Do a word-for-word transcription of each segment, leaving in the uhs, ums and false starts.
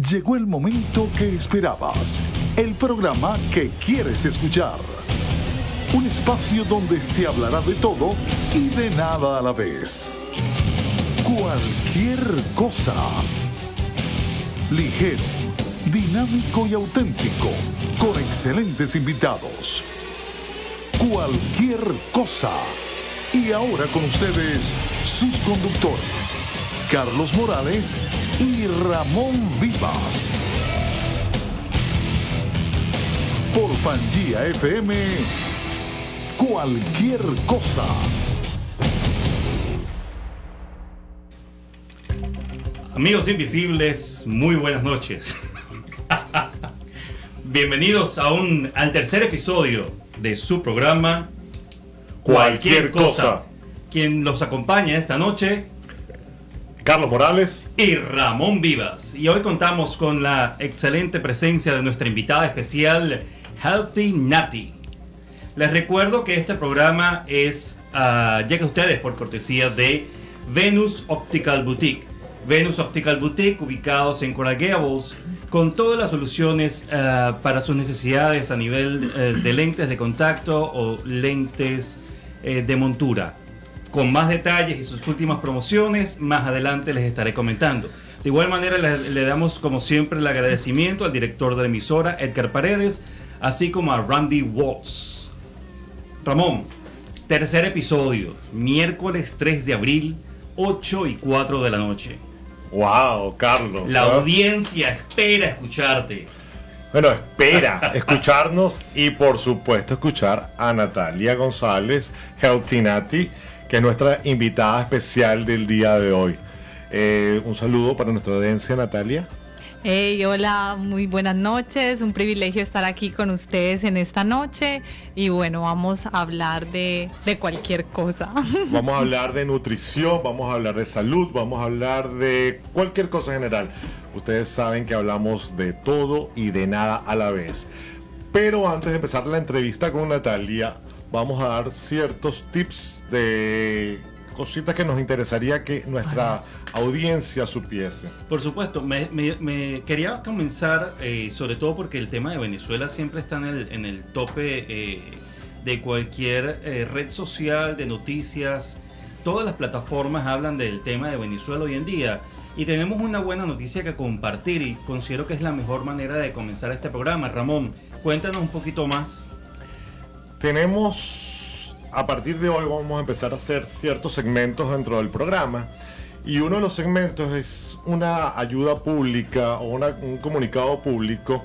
Llegó el momento que esperabas, el programa que quieres escuchar. Un espacio donde se hablará de todo y de nada a la vez. Cualquier cosa. Ligero, dinámico y auténtico, con excelentes invitados. Cualquier cosa. Y ahora con ustedes, sus conductores, Carlos Morales y Ramón Vivas. Por Pangía F M, cualquier cosa. Amigos invisibles, muy buenas noches. Bienvenidos a un, al tercer episodio de su programa Cualquier, cualquier cosa. cosa. Quien los acompaña esta noche, Carlos Morales y Ramón Vivas. Y hoy contamos con la excelente presencia de nuestra invitada especial, Healthy Natty. Les recuerdo que este programa es uh, llega a ustedes por cortesía de Venus Optical Boutique. Venus Optical Boutique, ubicados en Coral Gables, con todas las soluciones uh, para sus necesidades a nivel uh, de lentes de contacto o lentes uh, de montura. Con más detalles y sus últimas promociones, más adelante les estaré comentando. De igual manera, le, le damos como siempre el agradecimiento al director de la emisora, Edgar Paredes, así como a Randy Waltz. Ramón, tercer episodio, miércoles tres de abril, ocho y cuatro de la noche. Wow, Carlos. La ¿eh? audiencia espera escucharte. Bueno, espera escucharnos y por supuesto escuchar a Natalia González, Healthy Natty, que es nuestra invitada especial del día de hoy. Eh, un saludo para nuestra audiencia, Natalia. Hey, hola, muy buenas noches. Un privilegio estar aquí con ustedes en esta noche. Y bueno, vamos a hablar de, de cualquier cosa. Vamos a hablar de nutrición, vamos a hablar de salud, vamos a hablar de cualquier cosa en general. Ustedes saben que hablamos de todo y de nada a la vez. Pero antes de empezar la entrevista con Natalia, vamos a dar ciertos tips de cositas que nos interesaría que nuestra audiencia supiese. Por supuesto, me, me, me quería comenzar, eh, sobre todo porque el tema de Venezuela siempre está en el, en el tope eh, de cualquier eh, red social, de noticias. Todas las plataformas hablan del tema de Venezuela hoy en día. Y tenemos una buena noticia que compartir y considero que es la mejor manera de comenzar este programa. Ramón, cuéntanos un poquito más. Tenemos, a partir de hoy vamos a empezar a hacer ciertos segmentos dentro del programa y uno de los segmentos es una ayuda pública o una, un comunicado público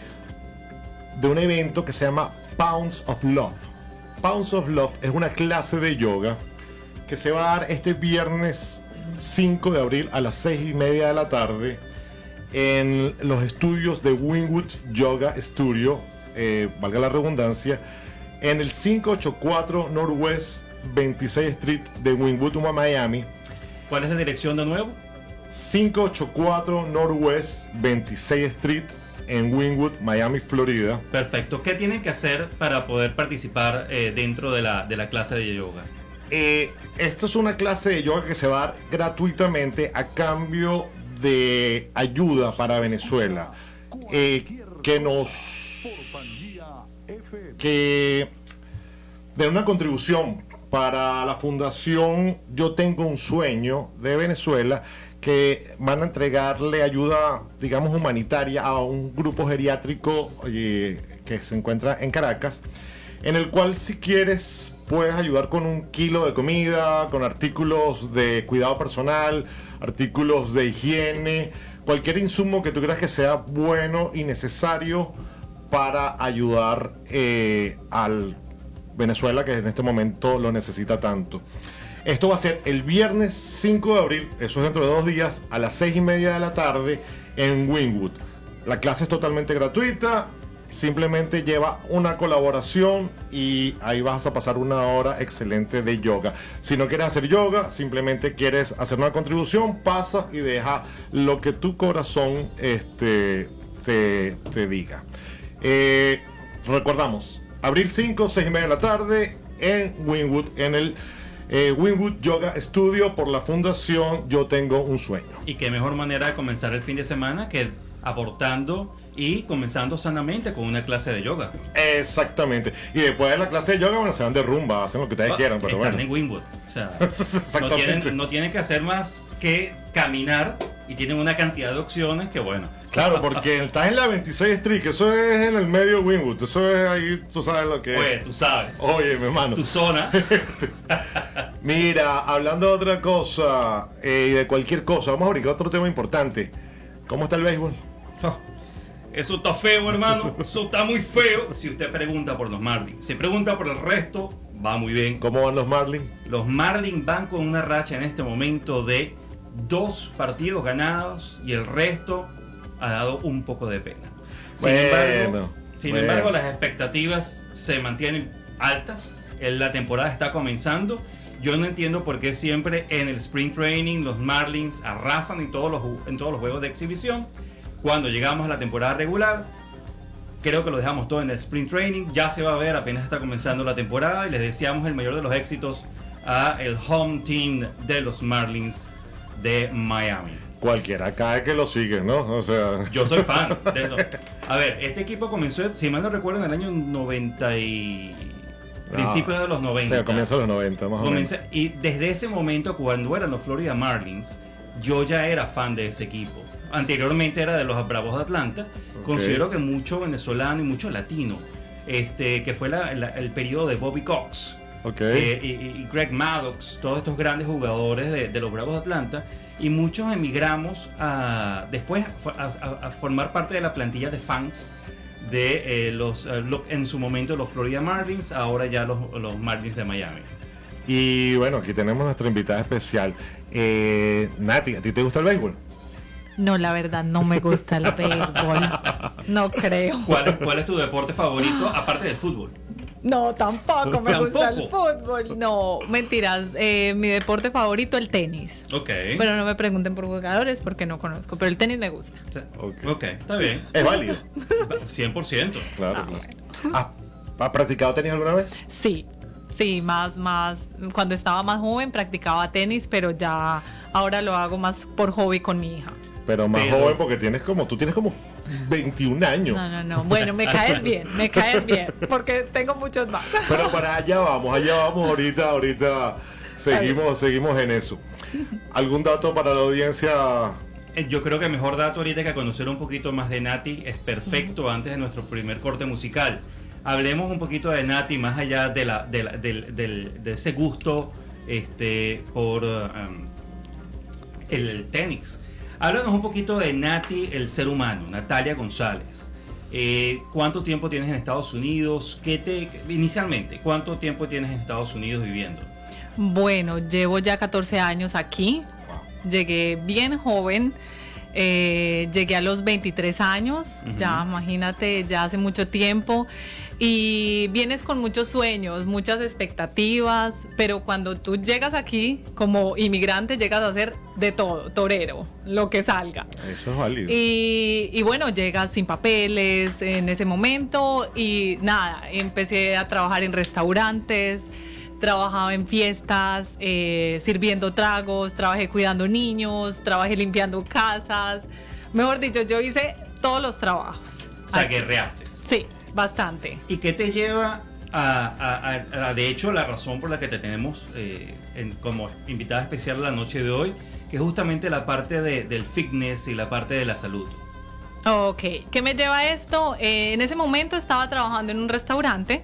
de un evento que se llama Pounds of Love. Pounds of Love es una clase de yoga que se va a dar este viernes cinco de abril a las seis y media de la tarde en los estudios de Wynwood Yoga Studio, eh, valga la redundancia, en el quinientos ochenta y cuatro Northwest veintiséis Street de Wynwood, Miami. ¿Cuál es la dirección de nuevo? quinientos ochenta y cuatro Northwest veintiséis Street en Wynwood, Miami, Florida. Perfecto. ¿Qué tienen que hacer para poder participar eh, dentro de la, de la clase de yoga? Eh, esto es una clase de yoga que se va a dar gratuitamente a cambio de ayuda para Venezuela. Eh, que nos... que de una contribución para la fundación Yo Tengo un Sueño de Venezuela, que van a entregarle ayuda, digamos, humanitaria a un grupo geriátrico eh, que se encuentra en Caracas, en el cual si quieres puedes ayudar con un kilo de comida, con artículos de cuidado personal, artículos de higiene, cualquier insumo que tú creas que sea bueno y necesario para ayudar eh, al Venezuela, que en este momento lo necesita tanto. Esto va a ser el viernes cinco de abril, eso es dentro de dos días, a las seis y media de la tarde en Wynwood. La clase es totalmente gratuita, simplemente lleva una colaboración y ahí vas a pasar una hora excelente de yoga. Si no quieres hacer yoga, simplemente quieres hacer una contribución, pasa y deja lo que tu corazón este, te, te diga. Eh, recordamos, abril cinco, seis y media de la tarde en Wynwood, en el eh, Wynwood Yoga Studio por la fundación Yo Tengo un Sueño. Y qué mejor manera de comenzar el fin de semana que aportando y comenzando sanamente con una clase de yoga. Exactamente. Y después de la clase de yoga, bueno, se van de rumba, hacen lo que ustedes Ah, quieran, pero están bueno. en Wynwood. O sea, no Exactamente. tienen, no tienen que hacer más que caminar y tienen una cantidad de opciones que bueno. Claro, porque estás en la veintiséis Street, que eso es en el medio de Wynwood, eso es ahí, tú sabes lo que Oye, es. tú sabes, Oye, mi hermano. tu zona. Mira, hablando de otra cosa eh, y de cualquier cosa, vamos a abrir otro tema importante. ¿Cómo está el béisbol? Oh, eso está feo, hermano. Eso está muy feo. Si usted pregunta por los Marlins, si pregunta por el resto, va muy bien. ¿Cómo van los Marlins? Los Marlins van con una racha en este momento de dos partidos ganados y el resto ha dado un poco de pena. Sin Bueno, embargo, sin bueno. embargo, las expectativas se mantienen altas. La temporada está comenzando. Yo no entiendo por qué siempre en el Spring Training los Marlins arrasan en todos los, ju- en todos los juegos de exhibición. Cuando llegamos a la temporada regular, creo que lo dejamos todo en el Spring Training. Ya se va a ver, apenas está comenzando la temporada y les deseamos el mayor de los éxitos a el home team de los Marlins de Miami. Cualquiera cae que lo sigue, ¿no? O sea, Yo soy fan de eso. A ver, este equipo comenzó, si mal no recuerdo, en el año noventa y... principios de los noventa. Sí, comienzo de los noventa, más o menos. Comencé- y desde ese momento, cuando eran los Florida Marlins, yo ya era fan de ese equipo. Anteriormente era de los Bravos de Atlanta. Ok. Considero que mucho venezolano y mucho latino, este, que fue la- la- el periodo de Bobby Cox, Ok. eh, y, y Greg Maddox, todos estos grandes jugadores de, de los Bravos de Atlanta, y muchos emigramos a, después a, a- a formar parte de la plantilla de fans de eh, los, eh, lo- en su momento los Florida Marlins, ahora ya los, los Marlins de Miami. Y bueno, aquí tenemos nuestra invitada especial. Eh, Nati, ¿a ti te gusta el béisbol? No, la verdad, no me gusta el béisbol. No creo. ¿Cuál es, cuál es tu deporte favorito aparte del fútbol? No, tampoco me gusta el ¿Tampoco? fútbol. No, mentiras. Eh, mi deporte favorito, el tenis. Ok. Pero no me pregunten por jugadores porque no conozco. Pero el tenis me gusta. ok, Ok. está bien. Es válido. cien por ciento. Claro, Ah, claro. ¿Has, has practicado tenis alguna vez? Sí, sí, más, más. Cuando estaba más joven practicaba tenis, pero ya ahora lo hago más por hobby con mi hija. Pero más Pero- joven porque tienes como, tú tienes como veintiún años. No, no, no. Bueno, me caes bien, me caes bien, porque tengo muchos más. Pero para allá vamos, allá vamos ahorita, ahorita seguimos, seguimos en eso. ¿Algún dato para la audiencia? Eh, Yo creo que el mejor dato ahorita que conocer un poquito más de Nati es perfecto antes de nuestro primer corte musical. Hablemos un poquito de Nati más allá de, la, de, la- del- del- de ese gusto este, por um, el, el tenis. Háblanos un poquito de Nati, el ser humano, Natalia González. Eh, ¿Cuánto tiempo tienes en Estados Unidos? ¿Qué te, inicialmente, ¿cuánto tiempo tienes en Estados Unidos viviendo? Bueno, llevo ya catorce años aquí. Llegué bien joven. eh, llegué a los veintitrés años. Ujú. Ya, imagínate, ya hace mucho tiempo. Y vienes con muchos sueños, muchas expectativas. Pero cuando tú llegas aquí como inmigrante, llegas a ser de todo, torero, lo que salga. Eso es válido. Y, y bueno, llegas sin papeles en ese momento y nada, empecé a trabajar en restaurantes, trabajaba en fiestas, eh, sirviendo tragos, trabajé cuidando niños, trabajé limpiando casas. Mejor dicho, yo hice todos los trabajos. O sea, Aquí. guerreaste. Sí, bastante. ¿Y qué te lleva a, a- a- a- de hecho, la razón por la que te tenemos eh, en- como invitada especial la noche de hoy, que es justamente la parte de- del fitness y la parte de la salud? Ok, ¿qué me lleva a esto? Eh, en ese momento estaba trabajando en un restaurante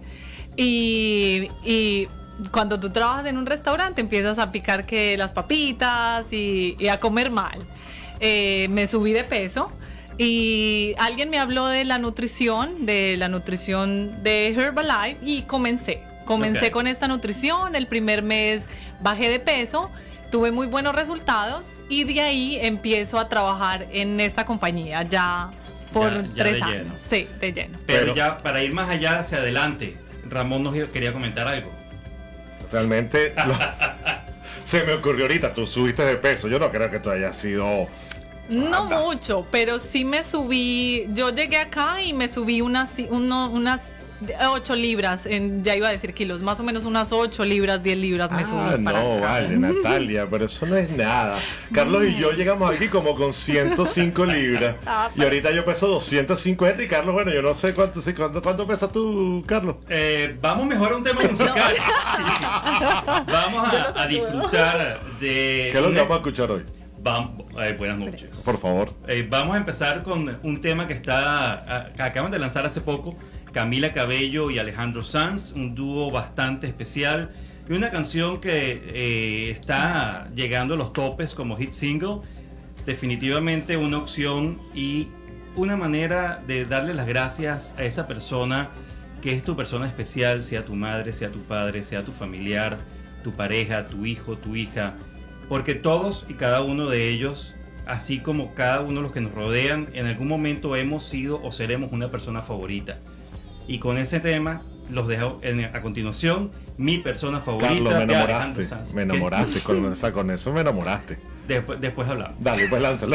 y, y cuando tú trabajas en un restaurante empiezas a picar que las papitas y, y a comer mal. Eh, me subí de peso y alguien me habló de la nutrición, de la nutrición de Herbalife y comencé. Comencé Ok. con esta nutrición, el primer mes bajé de peso, tuve muy buenos resultados y de ahí empiezo a trabajar en esta compañía ya por Ya- ya tres de años. lleno. Sí, de lleno. Pero, Pero- ya para ir más allá hacia adelante, Ramón nos quería comentar algo. Realmente lo- se me ocurrió ahorita, tú subiste de peso. Yo no creo que tú hayas sido. No Anda. mucho, pero sí me subí. Yo llegué acá y me subí unas, uno- unas ocho libras, en, ya iba a decir kilos, más o menos unas ocho libras, diez libras me Ah, subí para no, acá. vale, Natalia, pero eso no es nada. Carlos y yo llegamos aquí como con ciento cinco libras. Y ahorita yo peso doscientos cincuenta y Carlos, bueno, yo no sé cuánto, sí, cuánto, cuánto pesas tú, Carlos. Eh, vamos mejor a un tema musical. Vamos a, a disfrutar de... ¿Qué es lo que una- vamos a escuchar hoy? Vam- eh, buenas noches. Por favor. Eh, vamos a empezar con un tema que está a- que acaban de lanzar hace poco, Camila Cabello y Alejandro Sanz, un dúo bastante especial y una canción que eh, está llegando a los topes como hit single. Definitivamente una opción y una manera de darle las gracias a esa persona que es tu persona especial, sea tu madre, sea tu padre, sea tu familiar, tu pareja, tu hijo, tu hija, porque todos y cada uno de ellos, así como cada uno de los que nos rodean, en algún momento hemos sido o seremos una persona favorita. Y con ese tema los dejo en- a continuación, mi persona favorita. Carlos, me de Alejandro enamoraste. Sanz. Me enamoraste con, esa- con eso, me enamoraste. Después, después hablamos. Dale, pues lánzalo.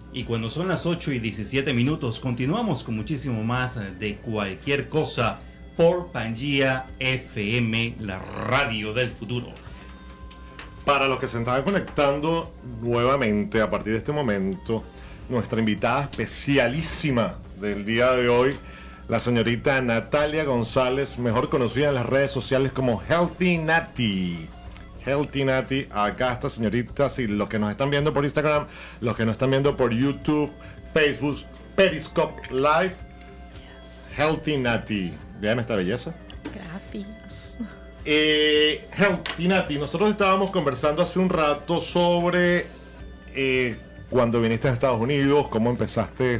Y cuando son las ocho y diecisiete minutos, continuamos con muchísimo más de cualquier cosa por Pangea F M, la radio del futuro. Para los que se están conectando nuevamente a partir de este momento, nuestra invitada especialísima del día de hoy, la señorita Natalia González, mejor conocida en las redes sociales como Healthy Natty. Healthy Natty, acá esta señorita, si los que nos están viendo por Instagram, los que nos están viendo por YouTube, Facebook, Periscope Live, Healthy Natty. Vean esta belleza. Gracias. Eh, Healthy Natty, nosotros estábamos conversando hace un rato sobre eh, cuando viniste a Estados Unidos, cómo empezaste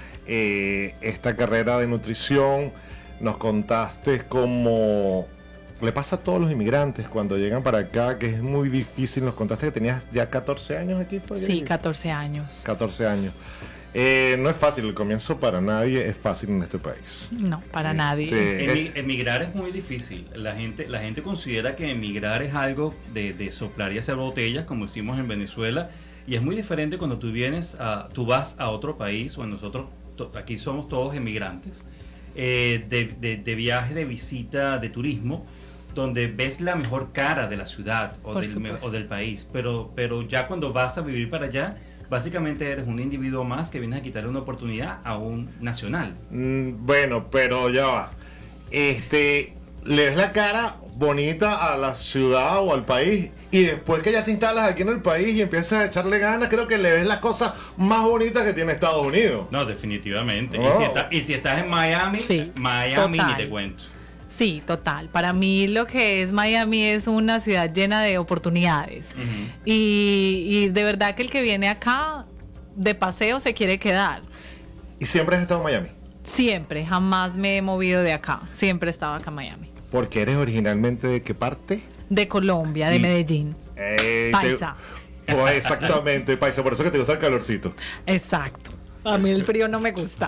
eh, esta carrera de nutrición. Nos contaste cómo le pasa a todos los inmigrantes cuando llegan para acá, que es muy difícil. Nos contaste que tenías ya catorce años aquí. ¿Fue? Sí, catorce años. catorce años. Eh, no es fácil, el comienzo para nadie es fácil en este país. No, para Este, nadie. Emi- es- emigrar es muy difícil. La gente, la gente considera que emigrar es algo de, de soplar y hacer botellas, como hicimos en Venezuela. Y es muy diferente cuando tú vienes a, tú vas a otro país, o nosotros to- aquí somos todos emigrantes, eh, de, de, de viaje, de visita, de turismo, donde ves la mejor cara de la ciudad o, Por del, me- supuesto. o del país. Pero, pero ya cuando vas a vivir para allá, básicamente eres un individuo más que vienes a quitarle una oportunidad a un nacional. Mm, bueno, pero ya va. Este, le ves la cara bonita a la ciudad o al país, y después que ya te instalas aquí en el país y empiezas a echarle ganas, creo que le ves las cosas más bonitas que tiene Estados Unidos. No, definitivamente. Oh. Y, si está- y si estás en Miami, Sí, Miami total. ni te cuento. Sí, total. Para mí lo que es Miami es una ciudad llena de oportunidades. Ujú. y, y de verdad que el que viene acá de paseo se quiere quedar. Y siempre has estado en Miami, Siempre, jamás me he movido de acá. Siempre he estado acá en Miami. porque eres originalmente de qué parte. De Colombia, de Y- Medellín. Eh, Paisa. te- Pues exactamente, paisa, por eso que te gusta el calorcito. Exacto. A mí el frío no me gusta.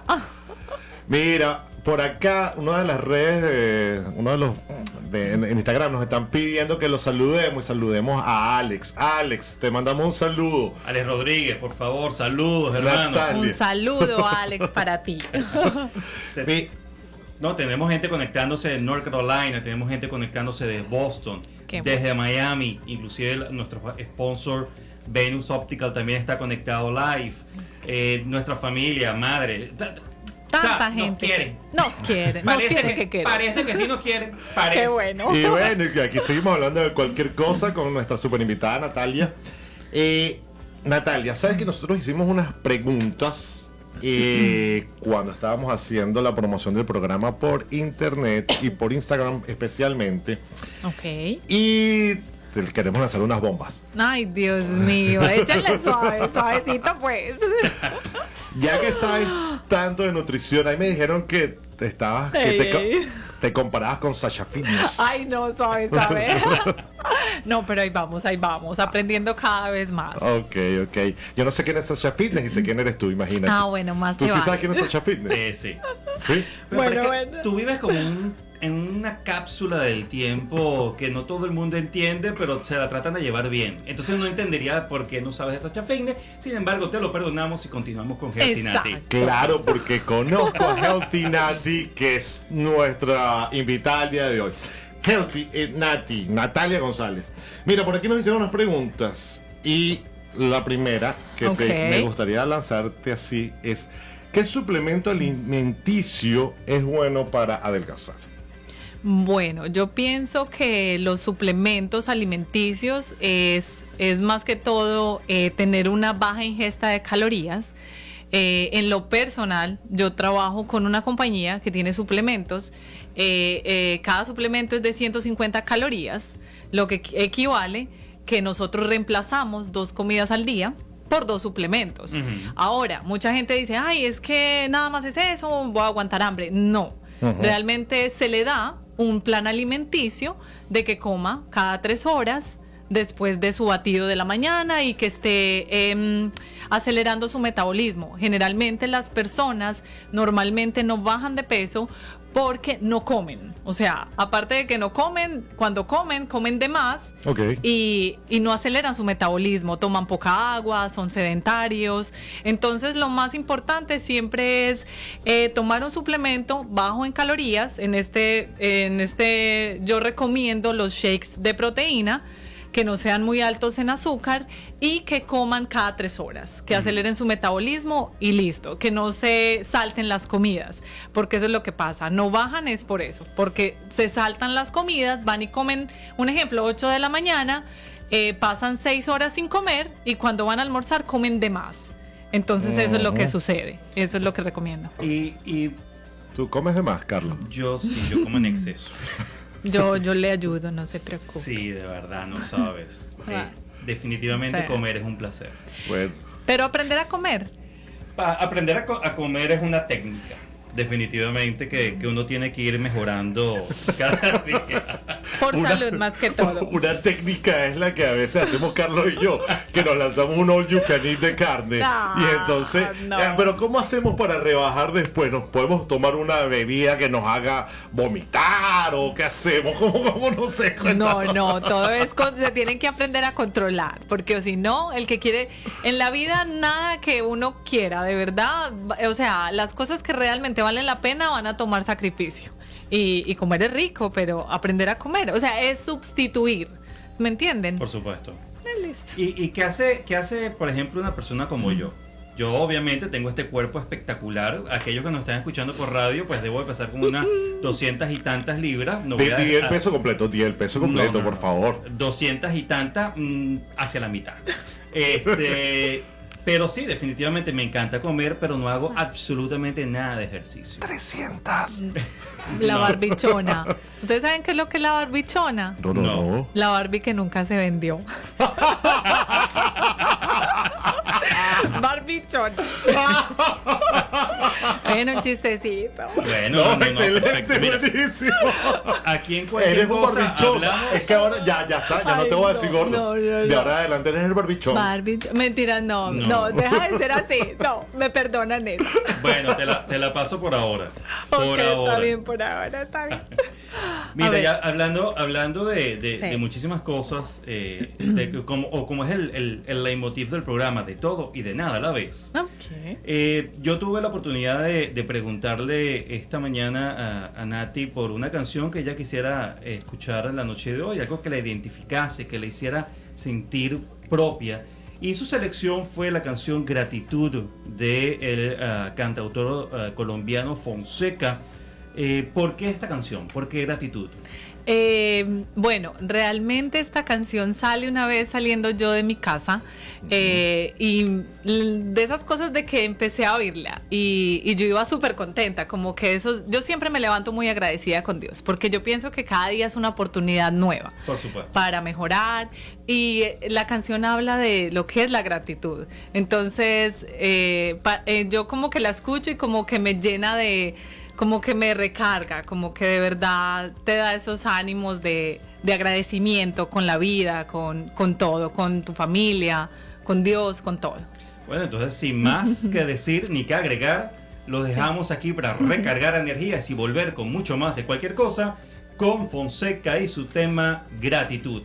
Mira, por acá, una de las redes de uno de los de, en, en Instagram nos están pidiendo que los saludemos y saludemos a Alex. Alex, te mandamos un saludo. Alex Rodríguez, por favor, saludos, hermano. Natalia. Un saludo, Alex, para ti. Mi- No, tenemos gente conectándose de North Carolina, tenemos gente conectándose de Boston, Qué desde Miami, inclusive el- nuestro sponsor Venus Optical también está conectado live. Eh, nuestra familia, madre, ta- ta- Tanta o sea, gente. Nos quieren. Nos quieren. Nos Parece quieren que, que quieren. parece que sí nos quieren. Parece. Qué bueno. Y bueno, y aquí seguimos hablando de cualquier cosa con nuestra super invitada Natalia. Eh, Natalia, sabes que nosotros hicimos unas preguntas eh, cuando estábamos haciendo la promoción del programa por internet y por Instagram especialmente. Ok. Y te queremos lanzar unas bombas. Ay, Dios mío. Échale suave, suavecito, pues. Ya que sabes tanto de nutrición, ahí me dijeron que te estabas, que te, co- Ey. te comparabas con Sasha Fitness. Ay, no, suave, suave. No, pero ahí vamos, ahí vamos. Aprendiendo cada vez más. Ok, ok. Yo no sé quién es Sasha Fitness y sé quién eres tú, imagínate. Ah, bueno, más ¿Tú te sí vale. sabes quién es Sasha Fitness? Eh, sí. Sí. Pero, Bueno, pero es que bueno. tú vives como un- en una cápsula del tiempo que no todo el mundo entiende, pero se la tratan de llevar bien. Entonces no entendería por qué no sabes de Sasha Fitness. Sin embargo, te lo perdonamos y continuamos con Healthy Exacto. Natty. Claro, porque conozco a Healthy Natty, que es nuestra invitada al día de hoy. Healthy eh, Natty, Natalia González. Mira, por aquí nos hicieron unas preguntas. Y la primera que te- Ok. me gustaría lanzarte así es: ¿qué suplemento alimenticio es bueno para adelgazar? Bueno, yo pienso que los suplementos alimenticios es, es más que todo eh, tener una baja ingesta de calorías. Eh, en lo personal, yo trabajo con una compañía que tiene suplementos. Eh, eh, cada suplemento es de ciento cincuenta calorías, lo que equi- equivale que nosotros reemplazamos dos comidas al día por dos suplementos. Ujú. Ahora, mucha gente dice, ay, es que nada más es eso, voy a aguantar hambre. No, Ujú. realmente se le da un plan alimenticio de que coma cada tres horas después de su batido de la mañana y que esté em, acelerando su metabolismo. Generalmente las personas normalmente no bajan de peso porque no comen. O sea, aparte de que no comen, cuando comen, comen de más Ok. y, y no aceleran su metabolismo, toman poca agua, son sedentarios. Entonces, lo más importante siempre es eh, tomar un suplemento bajo en calorías. En este, en este, yo recomiendo los shakes de proteína, que no sean muy altos en azúcar y que coman cada tres horas, que aceleren su metabolismo y listo, que no se salten las comidas, porque eso es lo que pasa, no bajan es por eso, porque se saltan las comidas, van y comen, un ejemplo, ocho de la mañana, eh, pasan seis horas sin comer y cuando van a almorzar comen de más. Entonces eso es lo que sucede, eso es lo que recomiendo. Y, y ¿Tú comes de más, Carlos? yo sí, yo como en exceso. Yo, yo le ayudo, no se preocupe. Sí, de verdad, no sabes. Eh, Ah. definitivamente Sí. comer es un placer. Bueno, Pero aprender a comer. Pa- aprender a, co- a comer es una técnica, definitivamente, que, que uno tiene que ir mejorando cada día. Por Una- salud más que todo. una técnica es la que a veces hacemos Carlos y yo, que nos lanzamos un all you can eat de carne. No, y entonces, no. eh, pero ¿cómo hacemos para rebajar después? ¿Nos podemos tomar una bebida que nos haga vomitar o qué hacemos? ¿Cómo, cómo no sé? No, no, todo es con- se tienen que aprender a controlar, porque o si no, el que quiere en la vida nada que uno quiera, de verdad, o sea, las cosas que realmente valen la pena van a tomar sacrificio. Y, y comer es rico, pero aprender a comer, o sea, es sustituir, ¿me entienden? Por supuesto. Eh, listo. ¿Y, y qué hace, qué hace, por ejemplo, una persona como yo? Yo obviamente tengo este cuerpo espectacular. Aquellos que nos están escuchando por radio, pues debo empezar con unas doscientas y tantas libras. No voy Di, a di el dejar- peso completo, di el peso completo, No, no, por no. favor. Doscientas y tantas mm, hacia la mitad. Este, pero sí, definitivamente me encanta comer, pero no hago absolutamente nada de ejercicio. trescientas. La No. barbichona. ¿Ustedes saben qué es lo que es la barbichona? No, no, No. no. La Barbie que nunca se vendió. Barbichona. Bueno, un chistecito. Bueno, No, no, no, no, excelente, perfecto. Mira, buenísimo. aquí en cualquier Eres un cosa barbichón. hablamos- Es que ahora ya, ya está, ya no Ay, te voy a no, decir gordo. no, no, De no. ahora adelante eres el barbichón. Barbie, mentira, no, No. no, deja de ser así. No, me perdonan eso. Bueno, te la, te la paso por ahora. Por Ok, ahora. está bien, por ahora, está bien. A Mira, ver. ya hablando, hablando de, de- Sí. de muchísimas cosas, eh, de que como, o como es el, el, el leitmotiv del programa, de todo y de nada a la vez. Ok. Eh, yo tuve la oportunidad de, de preguntarle esta mañana a, a Nati por una canción que ella quisiera eh, escuchar en la noche de hoy, algo que la identificase, que la hiciera sentir propia. Y su selección fue la canción Gratitud del cantautor ah, colombiano Fonseca. Eh, ¿Por qué esta canción? ¿Por qué Gratitud? Eh, bueno, realmente esta canción sale una vez saliendo yo de mi casa eh, y l- de esas cosas de que empecé a oírla y, y yo iba súper contenta, como que eso, yo siempre me levanto muy agradecida con Dios, porque yo pienso que cada día es una oportunidad nueva Por supuesto. para mejorar y eh, la canción habla de lo que es la gratitud. Entonces, eh, pa- eh, yo como que la escucho y como que me llena de, como que me recarga, como que de verdad te da esos ánimos de, de agradecimiento con la vida, con, con todo, con tu familia, con Dios, con todo. Bueno, entonces sin más que decir ni que agregar, lo dejamos aquí para recargar energías y volver con mucho más de cualquier cosa con Fonseca y su tema Gratitud.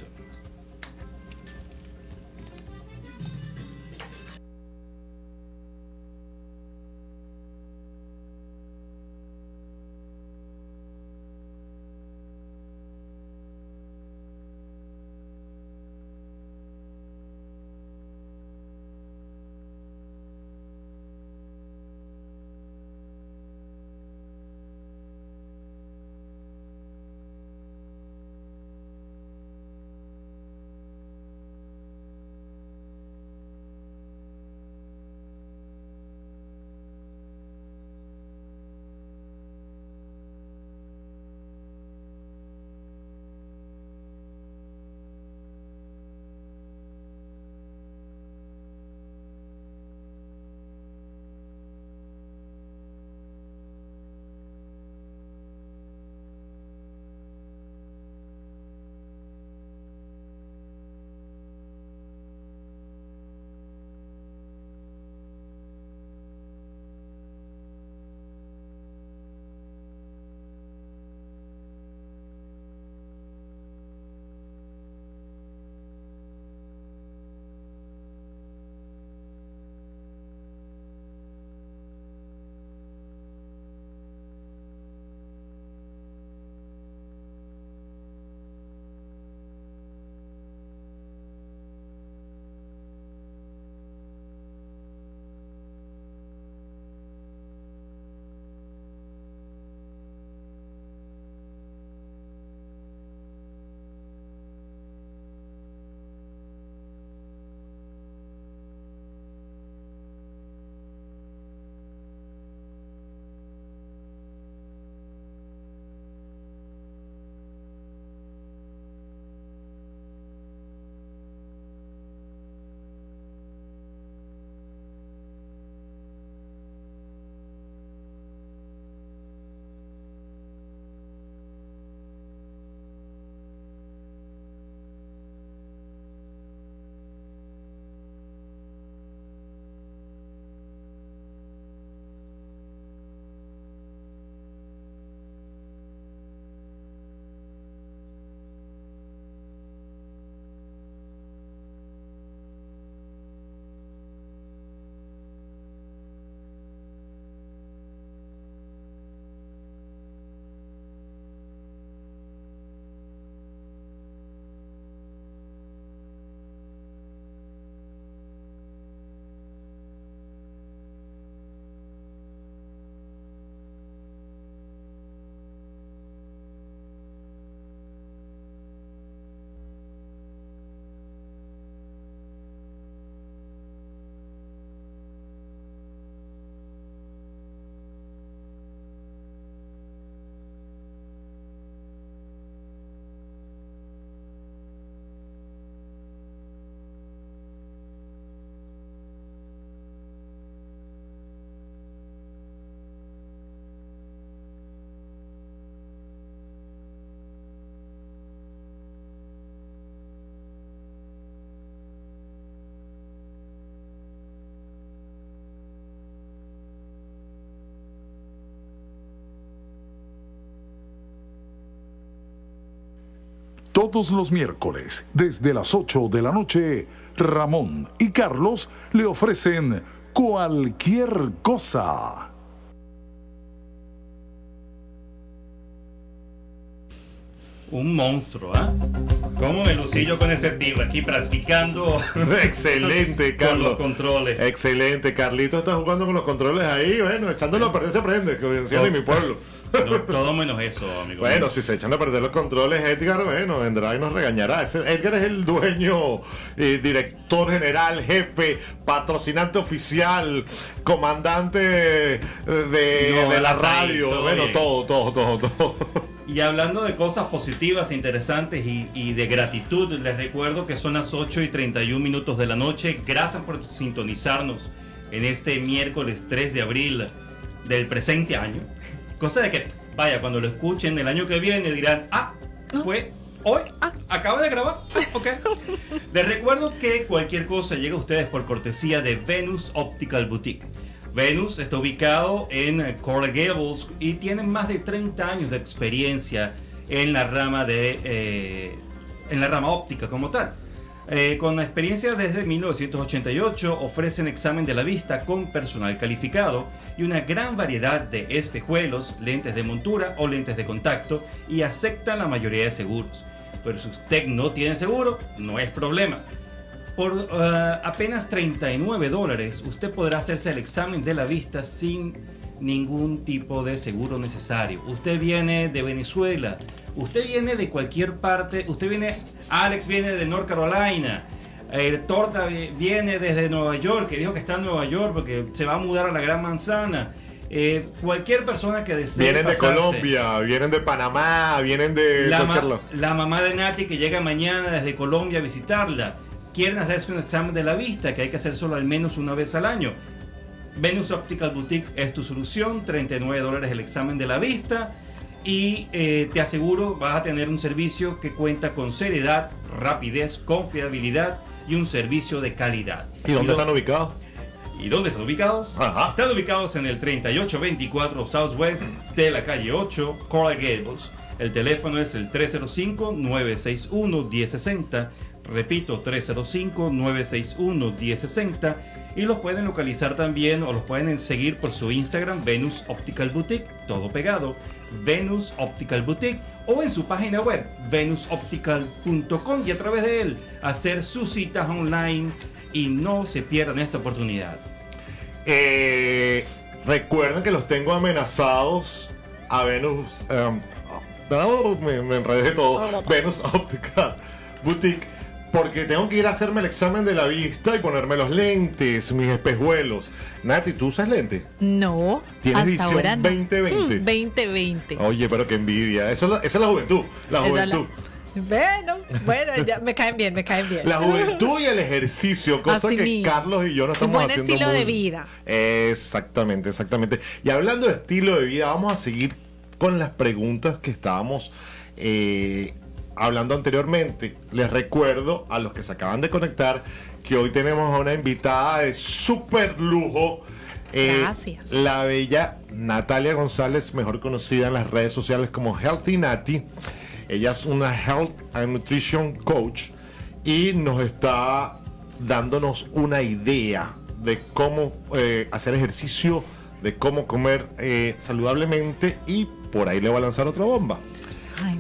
Todos los miércoles, desde las ocho de la noche, Ramón y Carlos le ofrecen cualquier cosa. Un monstruo, ¿ah? ¿eh? ¿Cómo me lucí yo con ese tipo aquí practicando? Excelente, Carlos. Con los controles. Excelente, Carlito está jugando con los controles ahí, bueno, echándolo a perder se aprende, que decían en mi pueblo. No, todo menos eso, amigo. Bueno, si se echan a perder los controles, Edgar, bueno, vendrá y nos regañará. Ese, Edgar es el dueño, eh, director general, jefe, patrocinante oficial, comandante de, No, de la hasta ahí, radio. todo Bueno, bien. todo, todo, todo, todo. Y hablando de cosas positivas, interesantes y, y de gratitud, les recuerdo que son las ocho y treinta y un minutos de la noche. Gracias por sintonizarnos en este miércoles tres de abril del presente año. Cosa de que, vaya, cuando lo escuchen el año que viene dirán, ah, fue hoy, ah, acabo de grabar, ah, ok. Les recuerdo que cualquier cosa llega a ustedes por cortesía de Venus Optical Boutique. Venus está ubicado en Coral Gables y tiene más de treinta años de experiencia en la rama de eh, en la rama óptica como tal. Eh, con experiencia desde mil novecientos ochenta y ocho, ofrecen examen de la vista con personal calificado y una gran variedad de espejuelos, lentes de montura o lentes de contacto, y aceptan la mayoría de seguros. Pero si usted no tiene seguro, no es problema. Por uh, apenas treinta y nueve dólares, usted podrá hacerse el examen de la vista sin ningún tipo de seguro necesario. Usted viene de Venezuela, usted viene de cualquier parte, usted viene, Alex viene de North Carolina, el Torta viene desde Nueva York, que dijo que está en Nueva York porque se va a mudar a la Gran Manzana. Eh, cualquier persona que desee Vienen de pasarse. Colombia, vienen de Panamá, vienen de La, cualquier ma- lado. la mamá de Nati que llega mañana desde Colombia a visitarla. Quieren hacerse un examen de la vista, que hay que hacer solo al menos una vez al año. Venus Optical Boutique es tu solución, treinta y nueve dólares el examen de la vista. Y eh, te aseguro vas a tener un servicio que cuenta con seriedad, rapidez, confiabilidad y un servicio de calidad. ¿Y dónde lo- están ubicados? ¿Y dónde están ubicados? Ajá. Están ubicados en el treinta y ocho veinticuatro Southwest de la calle ocho, Coral Gables. El teléfono es el tres cero cinco, nueve seis uno, uno cero seis cero. Repito, tres cero cinco, nueve seis uno, uno cero seis cero. Y los pueden localizar también o los pueden seguir por su Instagram, Venus Optical Boutique, todo pegado, Venus Optical Boutique, o en su página web, venus optical punto com, y a través de él hacer sus citas online y no se pierdan esta oportunidad. Eh, recuerden que los tengo amenazados a Venus. Um, no, me, me enredé de todo. Venus Optical Boutique. Porque tengo que ir a hacerme el examen de la vista y ponerme los lentes, mis espejuelos. Nati, ¿tú usas lentes? No, ¿Tienes hasta visión ahora no. veinte veinte? Mm, veinte veinte. Oye, pero qué envidia. Eso es la- esa es la juventud. La Esa es juventud. la- Bueno, bueno, ya me caen bien, me caen bien. La juventud y el ejercicio, cosa Así que mismo. Carlos y yo no estamos buen haciendo estilo muy- de vida. Exactamente, exactamente. Y hablando de estilo de vida, vamos a seguir con las preguntas que estábamos eh, hablando anteriormente. Les recuerdo a los que se acaban de conectar que hoy tenemos a una invitada de súper lujo. eh, Gracias. La bella Natalia González, mejor conocida en las redes sociales como Healthy Nati. Ella es una Health and Nutrition Coach y nos está dándonos una idea de cómo eh, hacer ejercicio, de cómo comer eh, saludablemente, y por ahí le voy a lanzar otra bomba. Ay,